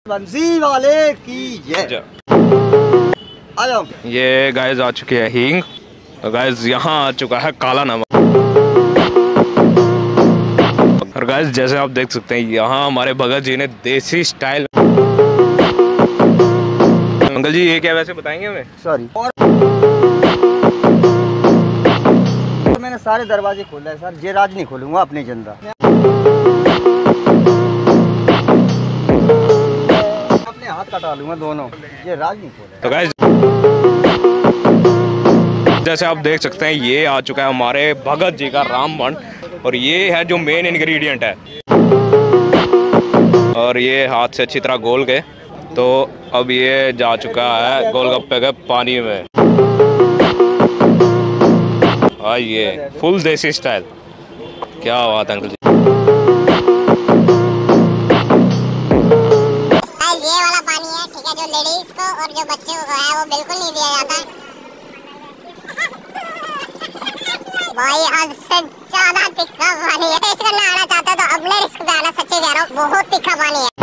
बंसी वाले की जय। ये गाइस आ चुके हैं हींग। तो गाइस यहाँ आ चुका है काला नमक। और गाइस जैसे आप देख सकते हैं यहाँ हमारे भगत जी ने देसी स्टाइल। अंकल जी ये क्या वैसे बताएंगे हमें? सॉरी। और मैंने सारे दरवाजे खोला है सर, ये राज नहीं खोलूंगा अपनी जिंदा। अपने हाथ कटा लूंगा दोनों, ये राज नहीं खोला। तो गाइस जैसे आप देख सकते हैं ये आ चुका है हमारे भगत जी का रामबन। और ये है जो मेन इंग्रेडिएंट है। और ये हाथ से अच्छी तरह गोल के तो अब ये जा चुका है गोलगप्पे के पानी में। ये फुल देसी स्टाइल। क्या बात है अंकल जी। ये वाला पानी है, ठीक है, जो लेडीज को और जो बच्चों को है वो बिल्कुल नहीं दिया जाता। भाई हद से ज्यादा तीखा पानी है। टेस्ट करना आना चाहता है तो अगले रिस्क पे आना, सच्ची कह रहा हूँ, बहुत तीखा पानी है।